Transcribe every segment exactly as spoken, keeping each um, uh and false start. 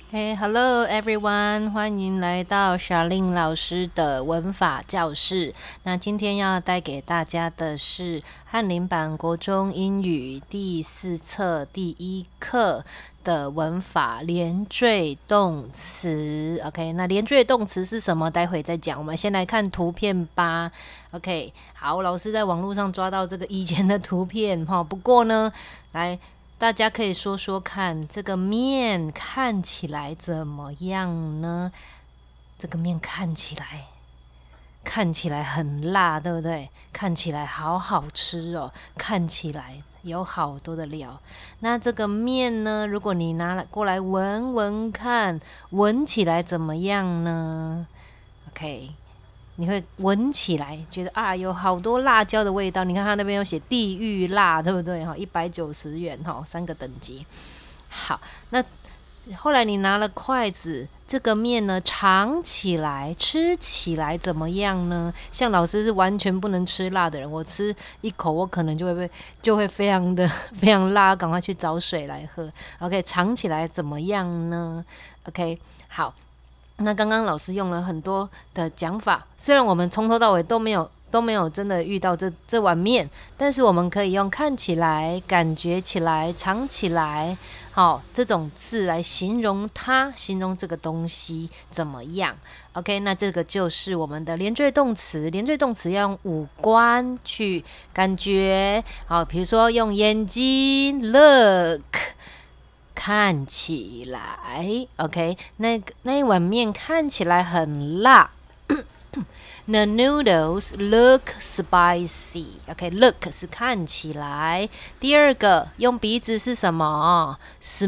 Hey, hello everyone，欢迎来到小令老师的文法教室。那今天要带给大家的是翰林版国中英语第四册第一课的文法连缀动词。OK， 那连缀动词是什么？待会再讲。我们先来看图片吧。OK， 好，老师在网络上抓到这个以前的图片哈。不过呢，来。大家可以说说看，这个面看起来怎么样呢？这个面看起来，看起来很辣，对不对？看起来好好吃哦，看起来有好多的料。那这个面呢？如果你拿来过来闻闻看，闻起来怎么样呢 ？OK。你会闻起来觉得啊，有好多辣椒的味道。你看它那边有写地狱辣，对不对？哈，一百九十元哈，三个等级。好，那后来你拿了筷子，这个面呢尝起来、吃起来怎么样呢？像老师是完全不能吃辣的人，我吃一口，我可能就会被就会非常的非常辣，赶快去找水来喝。OK， 尝起来怎么样呢 ？OK， 好。那刚刚老师用了很多的讲法，虽然我们从头到尾都没有都没有真的遇到这这碗面，但是我们可以用看起来、感觉起来、尝起来，好、哦、这种字来形容它，形容这个东西怎么样 ？OK， 那这个就是我们的连缀动词。连缀动词要用五官去感觉，好，比如说用眼睛 look。看起来 ，OK， 那那一碗面看起来很辣。The noodles look spicy。OK，look、okay, 是看起来。第二个用鼻子是什么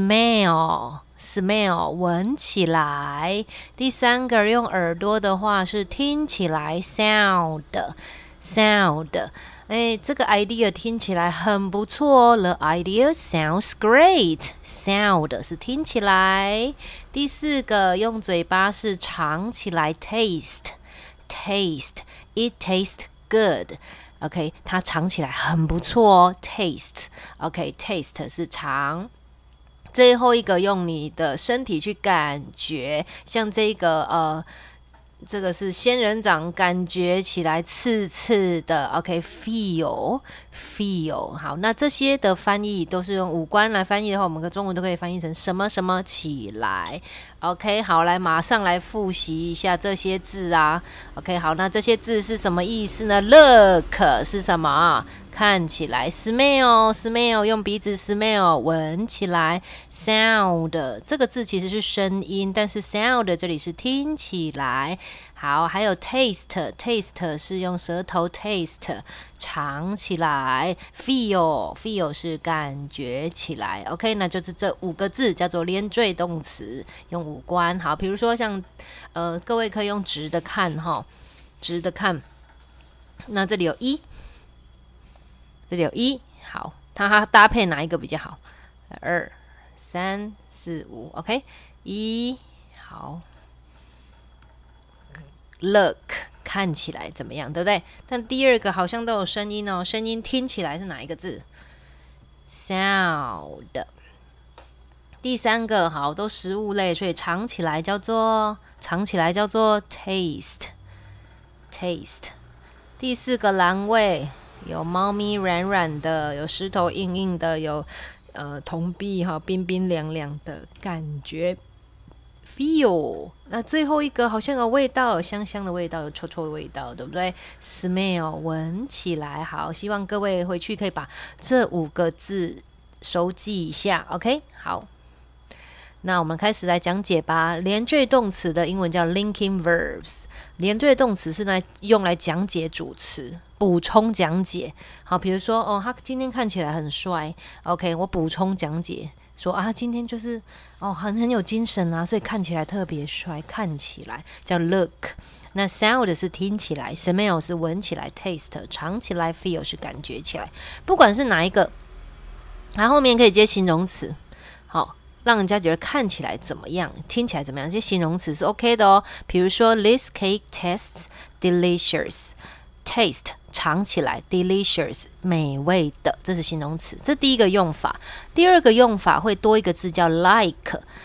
？Smell，smell 闻起来。第三个用耳朵的话是听起来 ，sound，sound。哎，这个 idea 听起来很不错哦。The idea sounds great. Sound 是听起来。第四个用嘴巴是尝起来 ，taste, taste. It tastes good. OK， 它尝起来很不错哦。Taste. OK，taste 是尝。最后一个用你的身体去感觉，像这个呃。这个是仙人掌，感觉起来刺刺的。OK，feel，feel、okay, 好，那这些的翻译都是用五官来翻译的话，我们跟中文都可以翻译成什么什么起来。OK， 好，来马上来复习一下这些字啊。OK， 好，那这些字是什么意思呢 ？Look 是什么？看起来 ，smell smell 用鼻子 smell 闻起来 ，sound 这个字其实是声音，但是 sound 这里是听起来。好，还有 taste taste 是用舌头 taste 尝起来 ，feel feel 是感觉起来。OK， 那就是这五个字叫做连缀动词，用五官。好，比如说像呃，各位可以用直的看哈，直的看。那这里有一。这里有一，好，它搭配哪一个比较好？二、三、四、五 ，OK， 一，好 ，look 看起来怎么样，对不对？但第二个好像都有声音哦，声音听起来是哪一个字 ？sound。第三个好，都食物类，所以尝起来叫做尝起来叫做 taste，taste。第四个栏位。有猫咪软软的，有石头硬硬的，有呃铜币哈冰冰凉凉的感觉 ，feel。那最后一个好像有味道，有香香的味道，有臭臭的味道，对不对 ？smell 闻起来好，希望各位回去可以把这五个字熟记一下 ，OK？ 好。那我们开始来讲解吧。连缀动词的英文叫 linking verbs， 连缀动词是来用来讲解主词，补充讲解。好，比如说哦，他今天看起来很帅 ，OK， 我补充讲解说啊，今天就是哦很很有精神啊，所以看起来特别帅，看起来叫 look。那 sound 是听起来 ，smell 是闻起来 ，taste 尝起来 ，feel 是感觉起来。不管是哪一个，它后面可以接形容词，好。让人家觉得看起来怎么样，听起来怎么样，这些形容词是 OK 的哦。比如说 ，This cake tastes delicious。taste 尝起来 delicious 美味的，这是形容词，这第一个用法。第二个用法会多一个字叫 like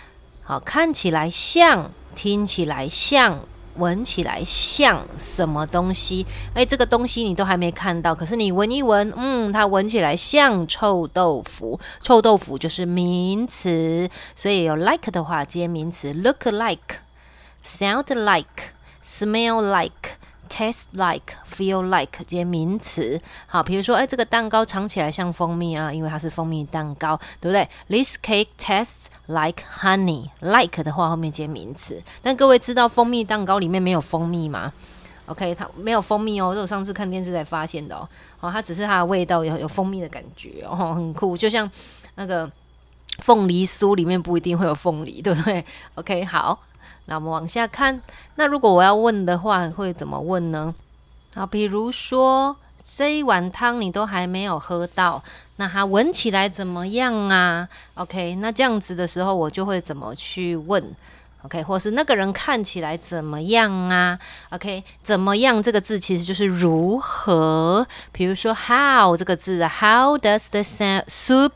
好，看起来像，听起来像，闻起来像什么东西？哎，这个东西你都还没看到，可是你闻一闻，嗯，它闻起来像臭豆腐。臭豆腐就是名词，所以有 like 的话接名词 ，look like、sound like、smell like。taste like, feel like 接名词。好，比如说，哎，这个蛋糕尝起来像蜂蜜啊，因为它是蜂蜜蛋糕，对不对 ？This cake tastes like honey. Like 的话后面接名词。但各位知道蜂蜜蛋糕里面没有蜂蜜吗 ？OK， 它没有蜂蜜哦，这我上次看电视才发现的哦。哦，它只是它的味道有有蜂蜜的感觉哦，很酷，就像那个凤梨酥里面不一定会有凤梨，对不对 ？OK， 好。那我们往下看，那如果我要问的话，会怎么问呢？好，比如说这一碗汤你都还没有喝到，那它闻起来怎么样啊 ？OK， 那这样子的时候，我就会怎么去问 ？OK， 或是那个人看起来怎么样啊 ？OK， 怎么样这个字其实就是如何。比如说 how 这个字啊 ，How does the soup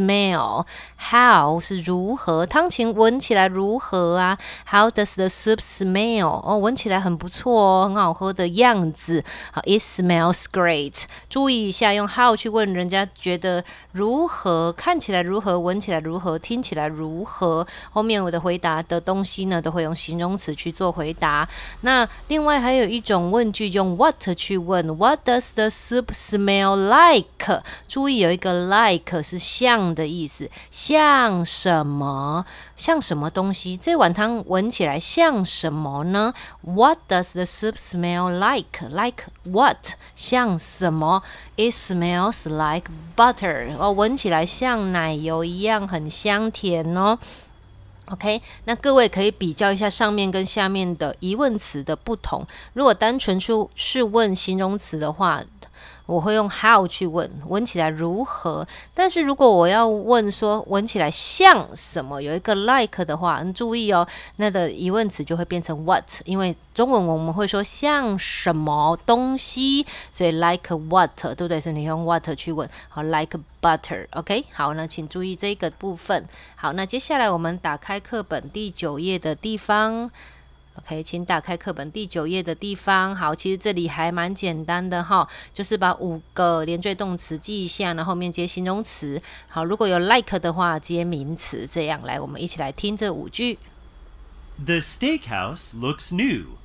smell？How 是如何，汤匙闻起来如何啊 ？How does the soup smell？ 哦，闻起来很不错哦，很好喝的样子。好 ，It smells great。注意一下，用 how 去问人家觉得如何，看起来如何，闻起来如何，听起来如何。后面我的回答的东西呢，都会用形容词去做回答。那另外还有一种问句，用 what 去问 ，What does the soup smell like？ 注意有一个 like 是像的意思。像什么？像什么东西？这碗汤闻起来像什么呢 ？What does the soup smell like? Like what? 像什么 ？It smells like butter. 哦，闻起来像奶油一样，很香甜哦。OK， 那各位可以比较一下上面跟下面的疑问词的不同。如果单纯是问形容词的话，我会用 how 去问，闻起来如何？但是如果我要问说闻起来像什么，有一个 like 的话，你注意哦，那的疑问词就会变成 what， 因为中文我们会说像什么东西，所以 like what， 对不对？所以你用 what 去问，好 like butter，OK， 好，那请注意这个部分。好，那接下来我们打开课本第九页的地方。OK， 请打开课本第九页的地方。好，其实这里还蛮简单的哈，就是把五个连缀动词记一下，然后后面接形容词。好，如果有 like 的话，接名词。这样来，我们一起来听这五句。 The steakhouse looks new.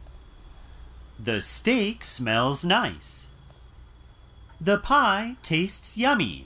The steak smells nice. The pie tastes yummy.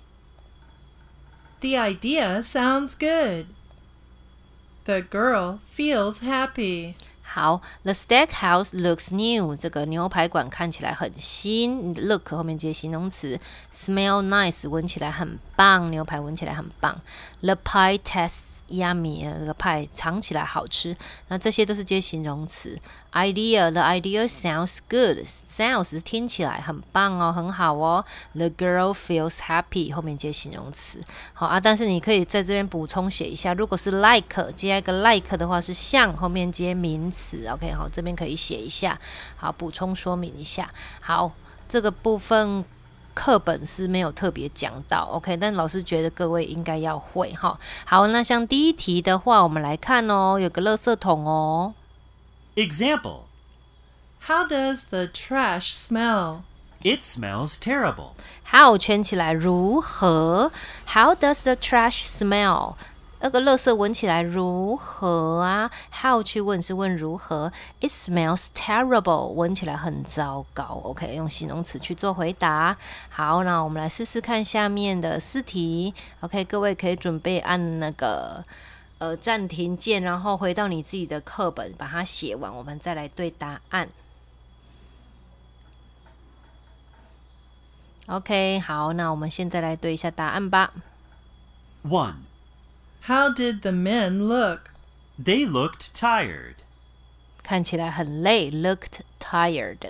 The idea sounds good. The girl feels happy. 好 ，The steakhouse looks new。这个牛排馆看起来很新。Look 后面接形容词。Smell nice 闻起来很棒，牛排闻起来很棒。The pie tastes yummy， 这个派尝起来好吃。那这些都是接形容词。Idea the idea sounds good， sounds 听起来很棒哦，很好哦。The girl feels happy 后面接形容词。好啊，但是你可以在这边补充写一下，如果是 like 接一个 like 的话是像后面接名词。OK， 好，这边可以写一下，好，补充说明一下。好，这个部分课本是没有特别讲到 ，OK， 但老师觉得各位应该要会哈。好，那像第一题的话，我们来看哦，有个垃圾桶哦。 Example: How does the trash smell? It smells terrible. How 圈起来如何 ？How does the trash smell？那个垃圾闻起来如何啊 ？How 去问是问如何 ？It smells terrible， 闻起来很糟糕。OK， 用形容词去做回答。好，那我们来试试看下面的四题。OK， 各位可以准备按那个呃暂停键，然后回到你自己的课本，把它写完，我们再来对答案。OK， 好，那我们现在来对一下答案吧。 one. How did the men look? They looked tired. 看起来很累 ，looked tired.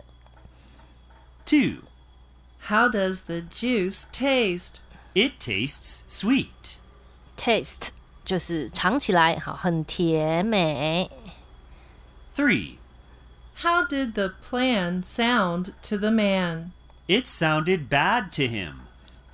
two. How does the juice taste? It tastes sweet. Taste 就是尝起来好，很甜美。 three. How did the plan sound to the man? It sounded bad to him.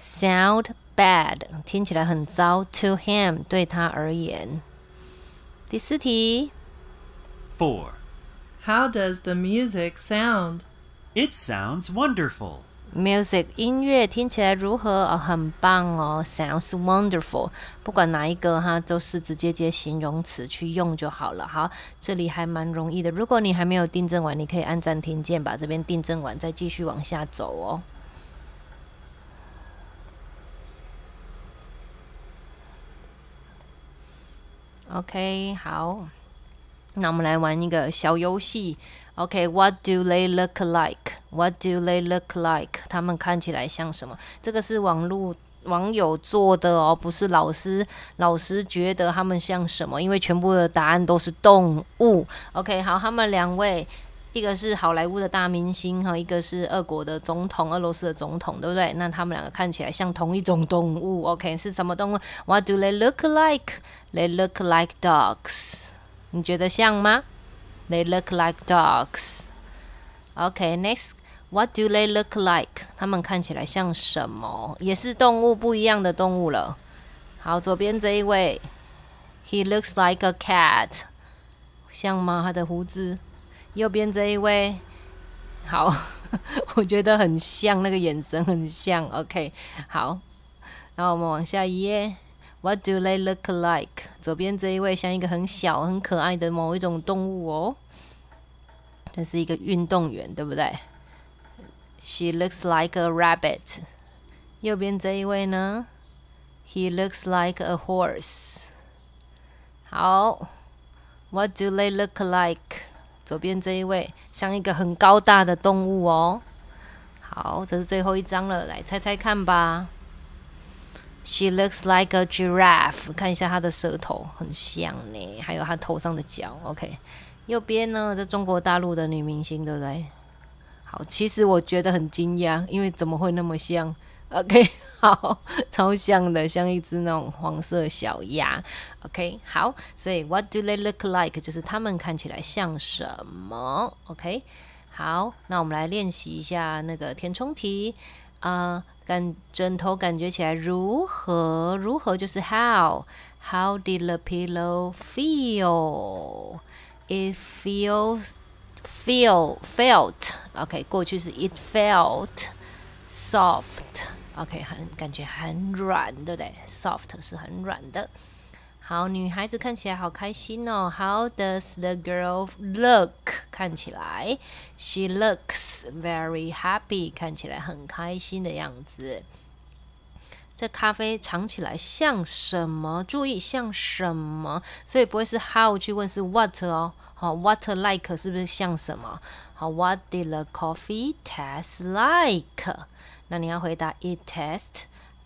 Sound bad 听起来很糟 to him 对他而言。 第四题 Four. How does the music sound? It sounds wonderful. music 音乐听起来如何？哦，很棒哦 ，sounds wonderful。不管哪一个哈，都是直接接形容词去用就好了。好，这里还蛮容易的。如果你还没有订正完，你可以按暂停键把这边订正完，再继续往下走哦。OK， 好，那我们来玩一个小游戏。OK，What、okay, do they look like? What do they look like? 他们看起来像什么？这个是网络网友做的哦，不是老师。老师觉得他们像什么？因为全部的答案都是动物。OK， 好，他们两位。一个是好莱坞的大明星哈，一个是俄国的总统，俄罗斯的总统，对不对？那他们两个看起来像同一种动物 ，OK， 是什么动物 ？What do they look like? They look like dogs。你觉得像吗 ？They look like dogs。OK， next， What do they look like? 他们看起来像什么？也是动物，不一样的动物了。好，左边这一位 ，He looks like a cat， 像吗？他的胡子。右边这一位，好，我觉得很像，那个眼神很像。OK， 好，然后我们往下一页。What do they look like？ 左边这一位像一个很小、很可爱的某一种动物哦，这是一个运动员，对不对 ？She looks like a rabbit。右边这一位呢 ？He looks like a horse。好 ，What do they look like？左边这一位像一个很高大的动物哦。好，这是最后一张了，来猜猜看吧。She looks like a giraffe， 看一下她的舌头，很像呢，还有她头上的角。OK， 右边呢，这中国大陆的女明星，对不对？好，其实我觉得很惊讶，因为怎么会那么像 ？OK， 好，超像的，像一只那种黄色小鸭。OK， 好，所以 What do they look like？ 就是他们看起来像什么 ？OK， 好，那我们来练习一下那个填充题啊、呃，感枕头感觉起来如何？如何就是 How？How did the pillow feel? It feels feel felt OK， 过去是 It felt soft。OK， 很感觉很软，对不对 ？Soft 是很软的。好，女孩子看起来好开心哦。How does the girl look？ 看起来 ，She looks very happy， 看起来很开心的样子。这咖啡尝起来像什么？注意像什么，所以不会是 how 去问，是 what 哦。好 ，what like 是不是像什么？好 ，What did the coffee taste like？ 那你要回答 It tastes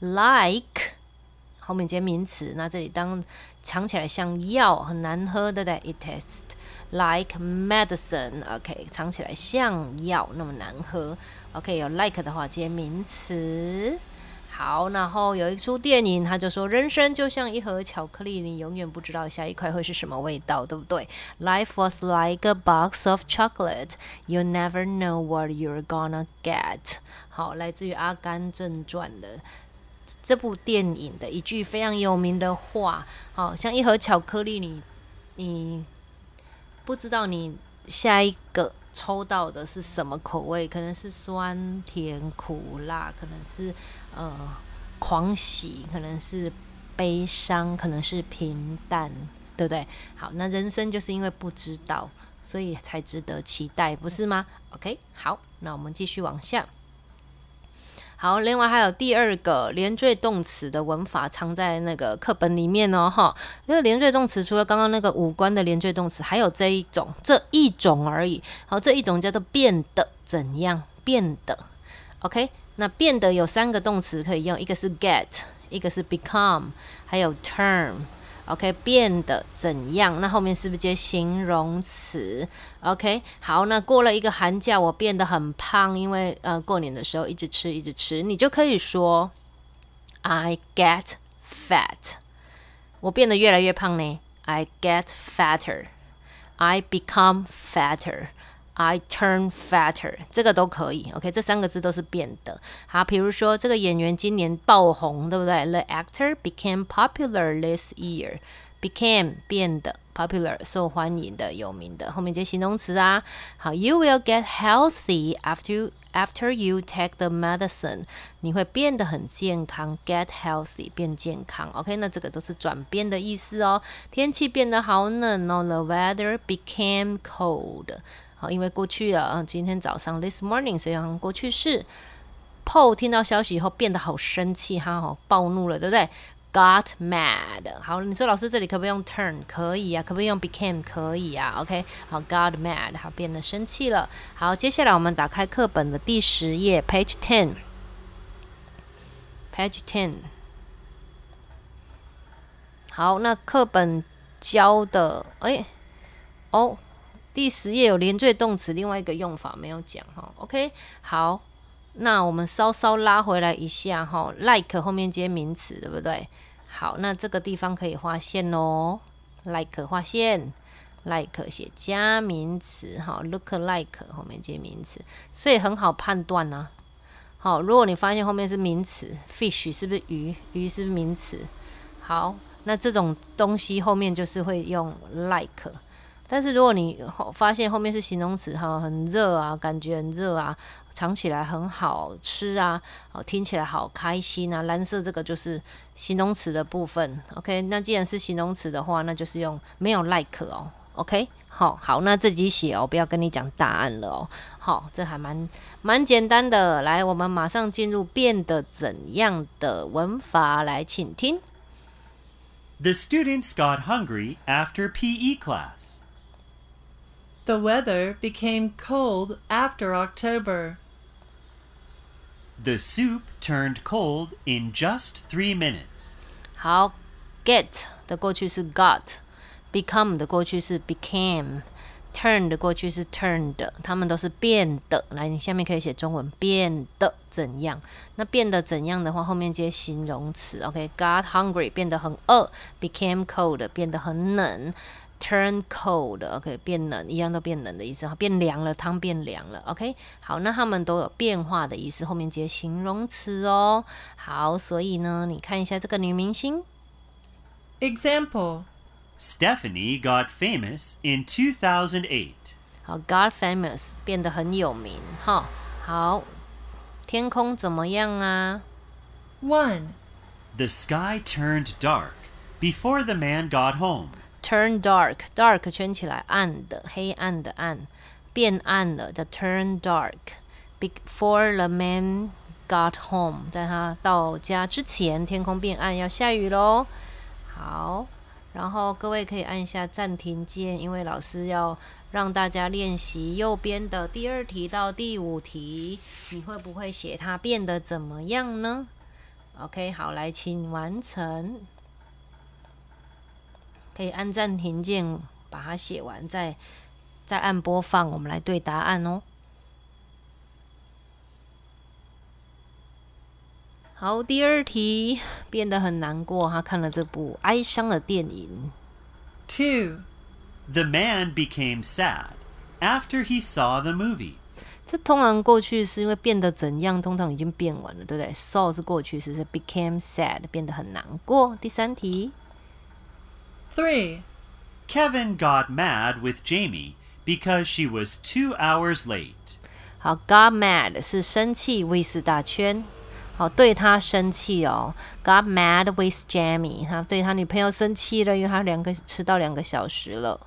like， 后面接名词。那这里当尝起来像药，很难喝，对不对 ？It tastes like medicine。OK， 尝起来像药，那么难喝。OK， 有 like 的话接名词。好，然后有一出电影，他就说人生就像一盒巧克力，你永远不知道下一块会是什么味道，对不对 ？Life was like a box of chocolate. You never know what you're gonna get. 好，来自于《阿甘正传》的这部电影的一句非常有名的话，好像一盒巧克力你，你你不知道你下一个抽到的是什么口味，可能是酸甜苦辣，可能是呃狂喜，可能是悲伤，可能是平淡，对不对？好，那人生就是因为不知道，所以才值得期待，不是吗 ？OK， 好，那我们继续往下。好，另外还有第二个连缀动词的文法藏在那个课本里面哦，哈。那个连缀动词除了刚刚那个五官的连缀动词，还有这一种，这一种而已。好，这一种叫做变得怎样？变得 ，OK？ 那变得有三个动词可以用，一个是 get， 一个是 become， 还有 turn。OK， 变得怎样？那后面是不是接形容词 ？OK， 好，那过了一个寒假，我变得很胖，因为呃过年的时候一直吃一直吃，你就可以说 I get fat。我变得越来越胖呢 ，I get fatter。I become fatter。I turn fatter， 这个都可以 ，OK， 这三个字都是变的。好，比如说这个演员今年爆红，对不对 ？The actor became popular this year. became 变的 popular 受欢迎的有名的，后面接形容词啊。好 ，You will get healthy after you, after you take the medicine， 你会变得很健康 ，get healthy 变健康。OK， 那这个都是转变的意思哦。天气变得好冷哦 ，The weather became cold。好，因为过去了，今天早上 this morning， 所以用过去式。Paul 听到消息以后变得好生气，他好暴怒了，对不对？Got mad。好，你说老师这里可不可以用 turn？ 可以啊，可不可以用 became？ 可以啊。OK， 好 ，got mad， 他变得生气了。好，接下来我们打开课本的第十页 ，page ten，page ten。好，那课本教的，哎，哦，第十页有连缀动词，另外一个用法没有讲哈。OK， 好。那我们稍稍拉回来一下哈 ，like 后面接名词，对不对？好，那这个地方可以画线哦 ，like 画线 ，like 写加名词哈 ，look like 后面接名词，所以很好判断啊。好，如果你发现后面是名词 ，fish 是不是鱼？鱼是不是名词？好，那这种东西后面就是会用 like。但是如果你发现后面是形容词哈，很热啊，感觉很热啊，尝起来很好吃啊，听起来好开心啊，蓝色这个就是形容词的部分。OK， 那既然是形容词的话，那就是用没有 like 哦。OK， 好，好，那自己写哦，不要跟你讲答案了哦。好，这还蛮蛮简单的。来，我们马上进入变得怎样的文法，来，请听。 The students got hungry after P E class. The weather became cold after October. The soup turned cold in just three minutes. 好 ，get 的过去是 got，become 的过去是 became，turn 的过去是 turned， 它们都是变的。来，你下面可以写中文，变得怎样？那变得怎样的话，后面接形容词。OK，got hungry 变得很饿 ，became cold 变得很冷。Turn cold，OK， 变冷，一样都变冷的意思，变凉了，汤变凉了 ，OK， 好，那它们都有变化的意思，后面接形容词哦。好，所以呢，你看一下这个女明星。 Example: Stephanie got famous in two thousand eight. 好 ，got famous 变得很有名，哈。好，天空怎么样啊 One. The sky turned dark before the man got home. Turn dark， dark 圈起来，暗的，黑暗的暗，变暗了，叫 turn dark。Before the man got home， 在他到家之前，天空变暗，要下雨咯。好，然后各位可以按一下暂停键，因为老师要让大家练习右边的第二题到第五题，你会不会写它变得怎么样呢 ？OK， 好，来，请完成。可以按暂停键把它写完，再再按播放，我们来对答案哦。好，第二题变得很难过，他看了这部哀伤的电影。 Two. The man became sad after he saw the movie. 这通常过去是因为变得怎样，通常已经变完了，对不对 ？saw 是过去式，是 became sad 变得很难过。第三题。 Three. Kevin got mad with Jamie because she was two hours late. 好 ，got mad 是生气 with 大圈，好，对他生气哦。Got mad with Jamie， 他对他女朋友生气了，因为他两个迟到两个小时了。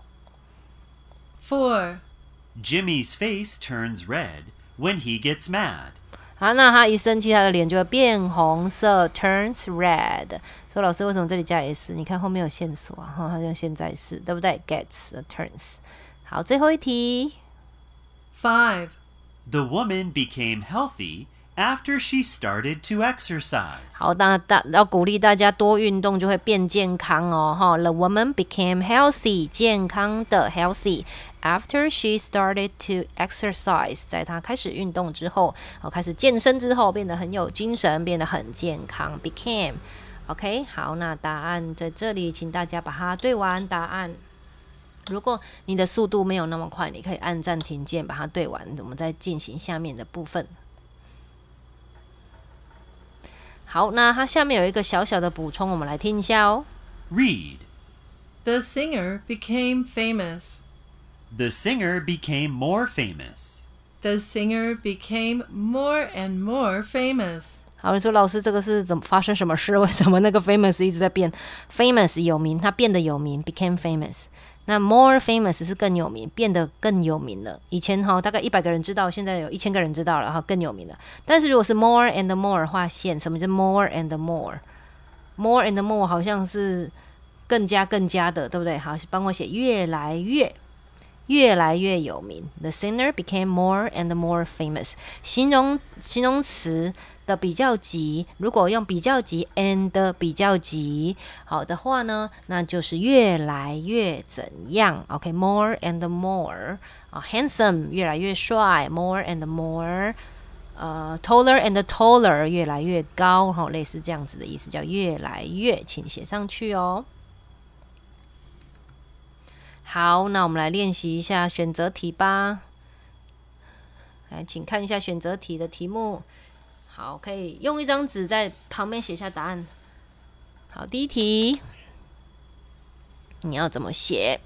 Four. Jimmy's face turns red when he gets mad. 好，那他一生气，他的脸就会变红色 ，turns red。所以老师为什么这里加 s？ 你看后面有线索啊，哈，他用现在式，对不对 ？Gets turns。好，最后一题。 Five. The woman became healthy after she started to exercise. 好，那大要鼓励大家多运动，就会变健康哦，哈。The woman became healthy， 健康的 healthy。After she started to exercise， 在她开始运动之后，哦，开始健身之后，变得很有精神，变得很健康。Became，OK， 好，那答案在这里，请大家把它对完答案。如果你的速度没有那么快，你可以按暂停键把它对完，我们再进行下面的部分。好，那它下面有一个小小的补充，我们来听一下哦。 Read. The singer became famous. The singer became more famous. The singer became more and more famous. 好，你说老师这个是怎么发生什么事？为什么那个 famous 一直在变 ？famous 有名，它变得有名 ，became famous。那 more famous 是更有名，变得更有名了。以前哈大概一百个人知道，现在有一千个人知道了哈，更有名了。但是如果是 more and more 画线，什么是 more and more？more and more 好像是更加更加的，对不对？好，帮我写越来越。越来越有名 ，The singer became more and more famous。形容形容词的比较级，如果用比较级 and 比较级好的话呢，那就是越来越怎样 ？OK，more、okay, and more 啊 ，handsome 越来越帅 ，more and more。呃 ，taller and taller 越来越高，哈，类似这样子的意思，叫越来越，请写上去哦。好，那我们来练习一下选择题吧。来，请看一下选择题的题目。好，可以用一张纸在旁边写下答案。好，第一题，你要怎么写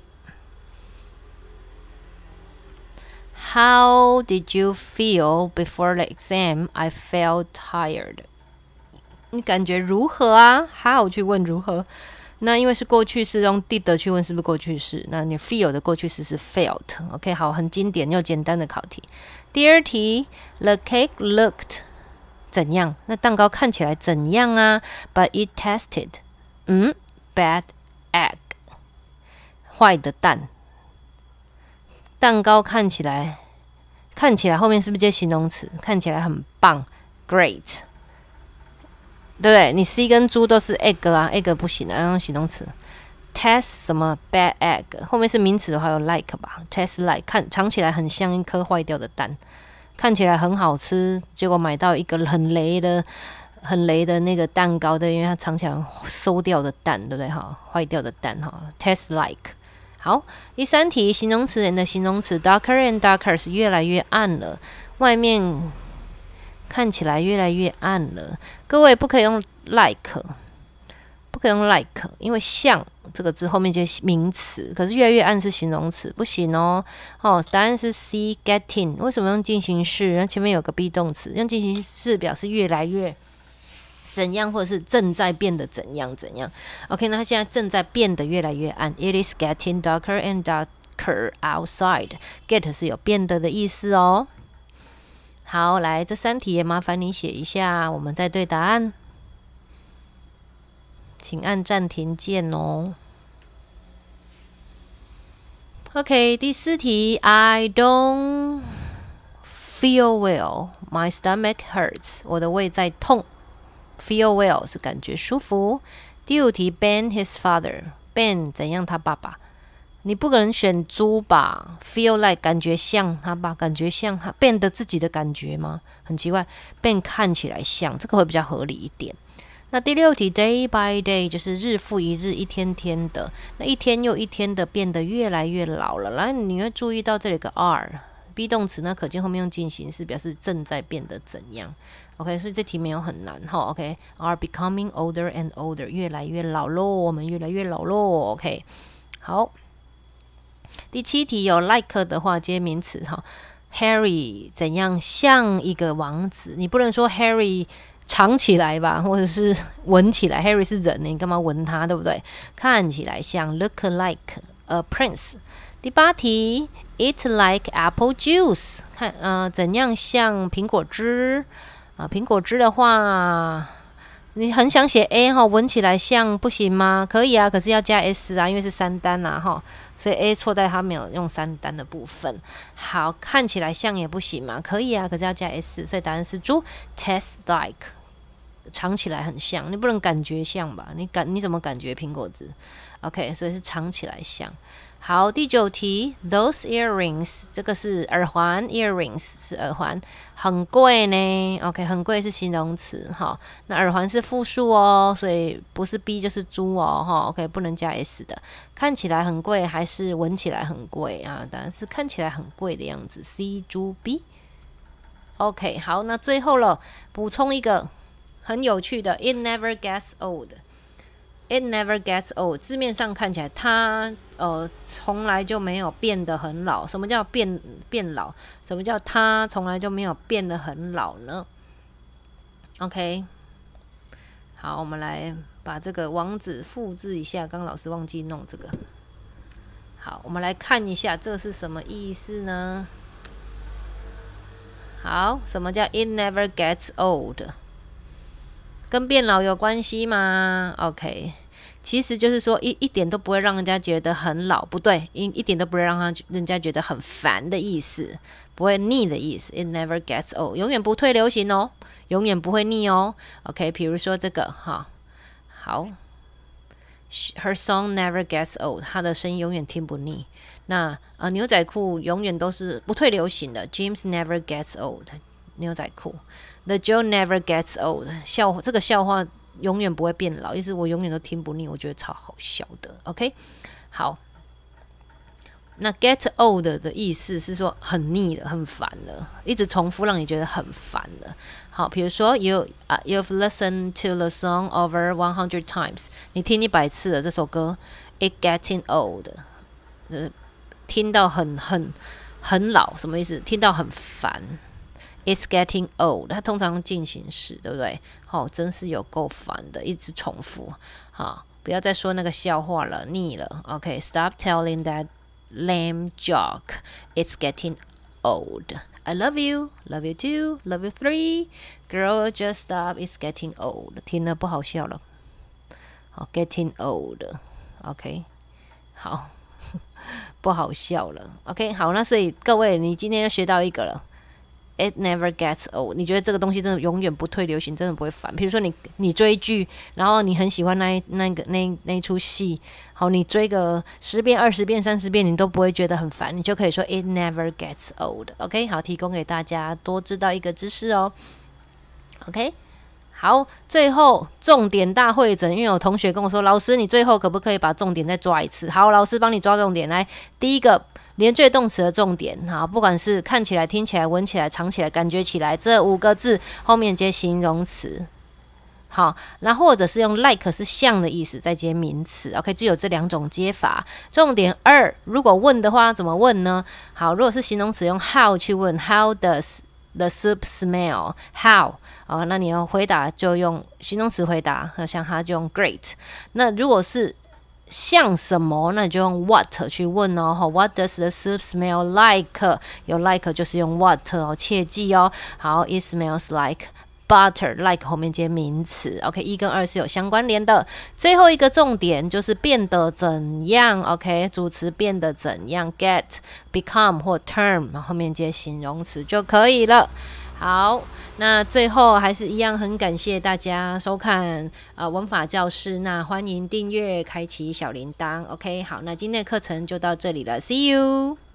？How did you feel before the exam? I felt tired. 你感觉如何啊 ？How 去问如何？那因为是过去式，用 did 去问是不是过去式？那你 feel 的过去式是 felt。OK， 好，很经典又简单的考题。第二题 ，The cake looked 怎样？那蛋糕看起来怎样啊 ？But it tasted 嗯 bad egg 坏的蛋。蛋糕看起来看起来后面是不是接形容词？看起来很棒 ，great。对不对？你 C 跟猪都是 egg 啊 ，egg 不行啊，要用形容词。Taste 什么 bad egg 后面是名词的话有 like 吧 ？Taste like 看尝起来很像一颗坏掉的蛋，看起来很好吃，结果买到一个很雷的、很雷的那个蛋糕，对，因为它尝起来馊掉的蛋，对不对？哈，坏掉的蛋哈 ，taste like。好，第三题，形容词人的形容词 darker and darker 是越来越暗了，外面。看起来越来越暗了，各位不可以用 like， 不可以用 like， 因为像这个字后面就是名词，可是越来越暗是形容词，不行哦。哦，答案是 C getting。为什么用进行式？那前面有个 be 动词，用进行式表示越来越怎样，或者是正在变得怎样怎样。OK， 那它现在正在变得越来越暗。It is getting darker and darker outside。Get 是有变得的意思哦。好，来这三题也麻烦你写一下，我们再对答案。请按暂停键哦。OK， 第四题 ，I don't feel well, my stomach hurts， 我的胃在痛。Feel well 是感觉舒服。第五题 ，Ben his father， Ben 怎样他爸爸？你不可能选猪吧 ？Feel like 感觉像他吧，感觉像他变得自己的感觉吗？很奇怪，变看起来像，这个会比较合理一点。那第六题 day by day 就是日复一日，一天天的，那一天又一天的变得越来越老了。然后你会注意到这里有个 are。be 动词呢，可见后面用进行式表示正在变得怎样。OK， 所以这题没有很难哈。OK，are becoming older and older， 越来越老咯，我们越来越老咯。OK， 好。第七题有 like 的话接名词哈 ，Harry 怎样像一个王子？你不能说 Harry 长起来吧，或者是闻起来 ，Harry 是人，你干嘛闻他，对不对？看起来像 look like a prince。第八题 ，eat like apple juice， 看呃怎样像苹果汁啊、呃？苹果汁的话。你很想写 A 哈，闻起来像不行吗？可以啊，可是要加 S 啊，因为是三单啊哈，所以 A 错在它没有用三单的部分。好，看起来像也不行嘛，可以啊，可是要加 S， 所以答案是猪 ，taste like， 尝起来很像，你不能感觉像吧？你感你怎么感觉苹果汁 ？OK， 所以是尝起来像。好，第九题 ，those earrings 这个是耳环 ，earrings 是耳环，很贵呢。OK， 很贵是形容词哈，那耳环是复数哦，所以不是 B 就是猪哦哈。OK， 不能加 S 的，看起来很贵还是闻起来很贵啊？当然是看起来很贵的样子 ，C 猪 B。OK， 好，那最后了，补充一个很有趣的 ，It never gets old。 It never gets old， 字面上看起来它呃从来就没有变得很老。什么叫变变老？什么叫它从来就没有变得很老呢 ？OK， 好，我们来把这个网址复制一下。刚刚老师忘记弄这个。好，我们来看一下这是什么意思呢？好，什么叫 It never gets old？ 跟变老有关系吗 ？OK， 其实就是说一一点都不会让人家觉得很老，不对，一一点都不会让他人家觉得很烦的意思，不会腻的意思。It never gets old， 永远不退流行哦，永远不会腻哦。OK， 比如说这个哈，好 ，Her song never gets old， 她的声音永远听不腻。那呃牛仔裤永远都是不退流行的 ，Jeans never gets old， 牛仔裤。The joke never gets old， 笑这个笑话永远不会变老，意思我永远都听不腻，我觉得超好笑的。OK， 好，那 get old 的意思是说很腻了、很烦了，一直重复让你觉得很烦了。好，比如说 you、uh, you've listened to the song over one hundred times， 你听一百次了这首歌 ，it getting old， 就是听到很很很老，什么意思？听到很烦。It's getting old， 它通常进行时，对不对？好、哦，真是有够烦的，一直重复。好，不要再说那个笑话了，腻了。OK，stop、okay, telling that lame joke. It's getting old. I love you, love you too, love you three. Girl, just stop. It's getting old. 听了不好笑了。好 ，getting old. OK， 好，不好笑了。OK， 好，那所以各位，你今天又学到一个了。It never gets old。你觉得这个东西真的永远不退流行，真的不会烦。比如说你你追剧，然后你很喜欢那一那个那那一出戏，好，你追个十遍、二十遍、三十遍，你都不会觉得很烦，你就可以说 It never gets old。OK， 好，提供给大家多知道一个知识哦。OK， 好，最后重点大会诊，因为有同学跟我说，老师你最后可不可以把重点再抓一次？好，老师帮你抓重点。来，第一个。连缀动词的重点，好，不管是看起来、听起来、闻起来、尝起来、感觉起来，这五个字后面接形容词，好，那或者是用 like 是像的意思，再接名词 ，OK， 只有这两种接法。重点二，如果问的话，怎么问呢？好，如果是形容词，用 how 去问 ，How does the soup smell? How？ 哦，那你要回答就用形容词回答，像它就用 great。那如果是像什么？那你就用 what 去问哦。What does the soup smell like？ 有 like 就是用 what 哦，切记哦。好 ，it smells like butter。like 后面接名词。OK， 一跟二是有相关联的。最后一个重点就是变得怎样。OK， 主词变得怎样 ？get、become 或 turn 后面接形容词就可以了。好，那最后还是一样，很感谢大家收看呃文法教室。那欢迎订阅，开启小铃铛。OK， 好，那今天的课程就到这里了 ，See you。